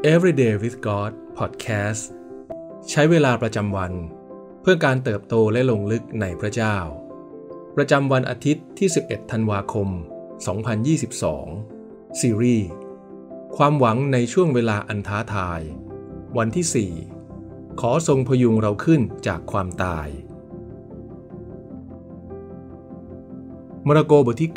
Everyday with God Podcast ใช้เวลาประจำวันเพื่อการเติบโตและลงลึกในพระเจ้าประจำวันอาทิตย์ที่11ธันวาคม2022ซีรีส์ความหวังในช่วงเวลาอันท้าทายวันที่4ขอทรงพยุงเราขึ้นจากความตายมาระโกบทที่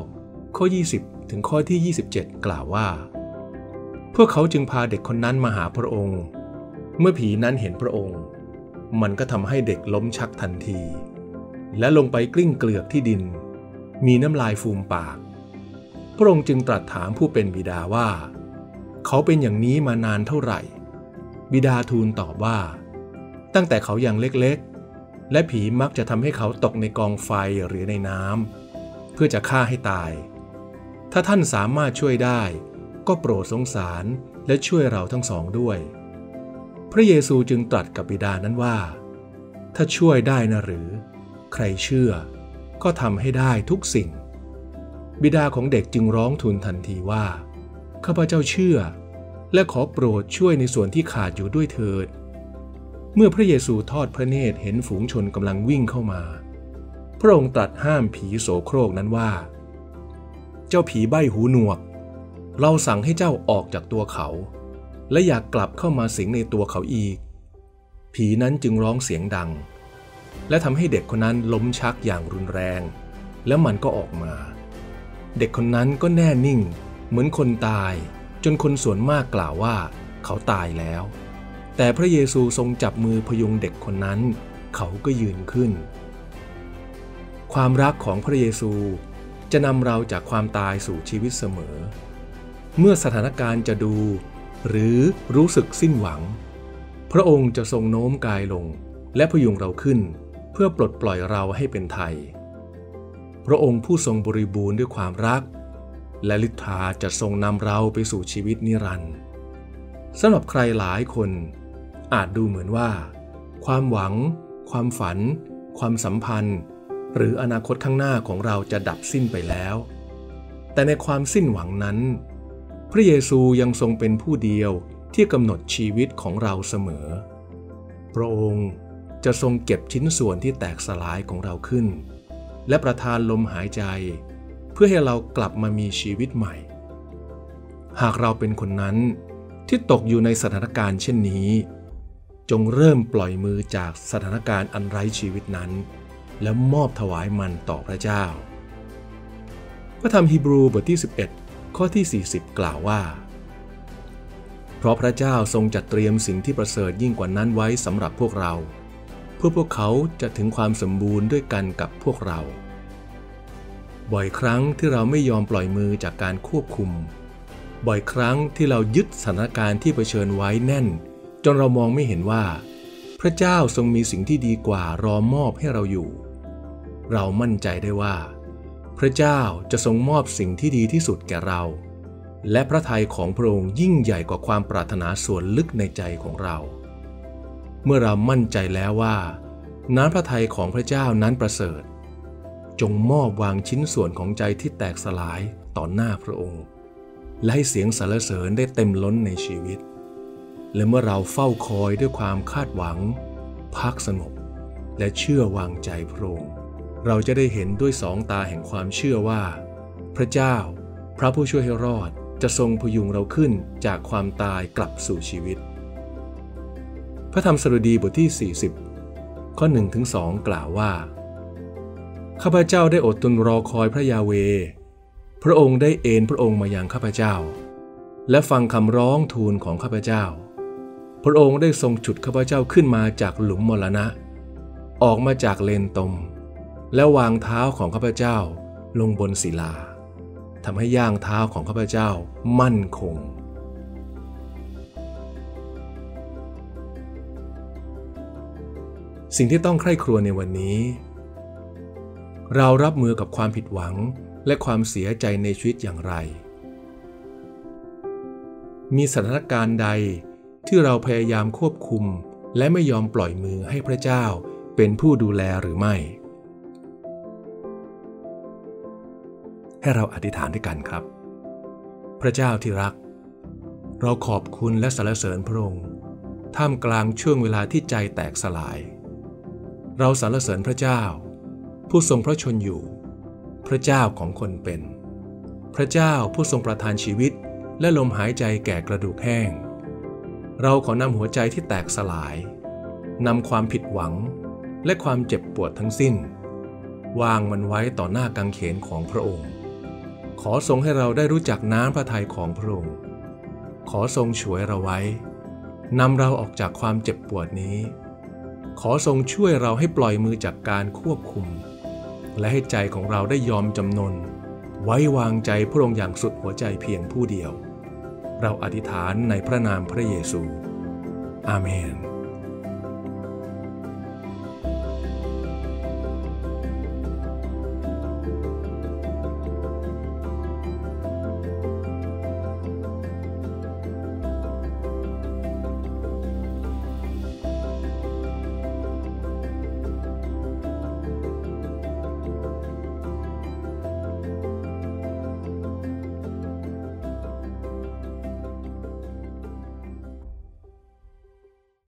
9ข้อ20ถึงข้อที่27กล่าวว่าพวกเขาจึงพาเด็กคนนั้นมาหาพระองค์เมื่อผีนั้นเห็นพระองค์มันก็ทำให้เด็กล้มชักทันทีและลงไปกลิ้งเกลือกที่ดินมีน้ำลายฟูมปากพระองค์จึงตรัสถามผู้เป็นบิดาว่าเขาเป็นอย่างนี้มานานเท่าไหร่บิดาทูลตอบว่าตั้งแต่เขายังเล็กๆและผีมักจะทำให้เขาตกในกองไฟหรือในน้ำเพื่อจะฆ่าให้ตายถ้าท่านสามารถช่วยได้ก็โปรดสงสารและช่วยเราทั้งสองด้วยพระเยซูจึงตรัสกับบิดานั้นว่าถ้าช่วยได้นะหรือใครเชื่อก็ทำให้ได้ทุกสิ่งบิดาของเด็กจึงร้องทูลทันทีว่าข้าพเจ้าเชื่อและขอโปรดช่วยในส่วนที่ขาดอยู่ด้วยเถิดเมื่อพระเยซูทอดพระเนตรเห็นฝูงชนกำลังวิ่งเข้ามาพระองค์ตรัสห้ามผีโสโครกนั้นว่าเจ้าผีใบ้หูหนวกเราสั่งให้เจ้าออกจากตัวเขาและอย่ากลับเข้ามาสิงในตัวเขาอีกผีนั้นจึงร้องเสียงดังและทำให้เด็กคนนั้นล้มชักอย่างรุนแรงแล้วมันก็ออกมาเด็กคนนั้นก็แน่นิ่งเหมือนคนตายจนคนส่วนมากกล่าวว่าเขาตายแล้วแต่พระเยซูทรงจับมือพยุงเด็กคนนั้นเขาก็ยืนขึ้นความรักของพระเยซูจะนำเราจากความตายสู่ชีวิตเสมอเมื่อสถานการณ์จะดูหรือรู้สึกสิ้นหวังพระองค์จะทรงโน้มกายลงและพยุงเราขึ้นเพื่อปลดปล่อยเราให้เป็นไทยพระองค์ผู้ทรงบริบูรณ์ด้วยความรักและฤทธาจะทรงนำเราไปสู่ชีวิตนิรันดร์สำหรับใครหลายคนอาจดูเหมือนว่าความหวังความฝันความสัมพันธ์หรืออนาคตข้างหน้าของเราจะดับสิ้นไปแล้วแต่ในความสิ้นหวังนั้นพระเยซูยังทรงเป็นผู้เดียวที่กำหนดชีวิตของเราเสมอพระองค์จะทรงเก็บชิ้นส่วนที่แตกสลายของเราขึ้นและประทานลมหายใจเพื่อให้เรากลับมามีชีวิตใหม่หากเราเป็นคนนั้นที่ตกอยู่ในสถานการณ์เช่นนี้จงเริ่มปล่อยมือจากสถานการณ์อันไร้ชีวิตนั้นแล้วมอบถวายมันต่อพระเจ้าพระธรรมฮีบรูบทที่11ข้อที่40กล่าวว่าเพราะพระเจ้าทรงจัดเตรียมสิ่งที่ประเสริฐยิ่งกว่านั้นไว้สำหรับพวกเราเพื่อพวกเขาจะถึงความสมบูรณ์ด้วยกันกับพวกเราบ่อยครั้งที่เราไม่ยอมปล่อยมือจากการควบคุมบ่อยครั้งที่เรายึดสถานการณ์ที่เผชิญไว้แน่นจนเรามองไม่เห็นว่าพระเจ้าทรงมีสิ่งที่ดีกว่ารอมอบให้เราอยู่เรามั่นใจได้ว่าพระเจ้าจะทรงมอบสิ่งที่ดีที่สุดแก่เราและพระทัยของพระองค์ยิ่งใหญ่กว่าความปรารถนาส่วนลึกในใจของเราเมื่อเรามั่นใจแล้วว่าน้ำพระทัยของพระเจ้านั้นประเสริฐจงมอบวางชิ้นส่วนของใจที่แตกสลายต่อหน้าพระองค์และให้เสียงสรรเสริญได้เต็มล้นในชีวิตและเมื่อเราเฝ้าคอยด้วยความคาดหวังพักสงบและเชื่อวางใจพระองค์เราจะได้เห็นด้วยสองตาแห่งความเชื่อว่าพระเจ้าพระผู้ช่วยให้รอดจะทรงพยุงเราขึ้นจากความตายกลับสู่ชีวิตพระธรรมสดุดีบทที่40ข้อ 1-2 กล่าวว่าข้าพเจ้าได้อดทนรอคอยพระยาเวห์พระองค์ได้เอนพระองค์มายังข้าพเจ้าและฟังคำร้องทูลของข้าพเจ้าพระองค์ได้ทรงฉุดข้าพเจ้าขึ้นมาจากหลุมมรณะออกมาจากเลนตมและวางเท้าของข้าพเจ้าลงบนศิลาทำให้ย่างเท้าของข้าพเจ้ามั่นคงสิ่งที่ต้องใคร่ครวญในวันนี้เรารับมือกับความผิดหวังและความเสียใจในชีวิตอย่างไรมีสถานการณ์ใดที่เราพยายามควบคุมและไม่ยอมปล่อยมือให้พระเจ้าเป็นผู้ดูแลหรือไม่ให้เราอธิษฐานด้วยกันครับพระเจ้าที่รักเราขอบคุณและสรรเสริญพระองค์ท่ามกลางช่วงเวลาที่ใจแตกสลายเราสรรเสริญพระเจ้าผู้ทรงพระชนอยู่พระเจ้าของคนเป็นพระเจ้าผู้ทรงประทานชีวิตและลมหายใจแก่กระดูกแห้งเราขอนำหัวใจที่แตกสลายนำความผิดหวังและความเจ็บปวดทั้งสิ้นวางมันไว้ต่อหน้ากางเขนของพระองค์ขอทรงให้เราได้รู้จักน้ำพระทัยของพระองค์ขอทรงฉวยเราไว้นำเราออกจากความเจ็บปวดนี้ขอทรงช่วยเราให้ปล่อยมือจากการควบคุมและให้ใจของเราได้ยอมจำนนไว้วางใจพระองค์อย่างสุดหัวใจเพียงผู้เดียวเราอธิษฐานในพระนามพระเยซูอาเมน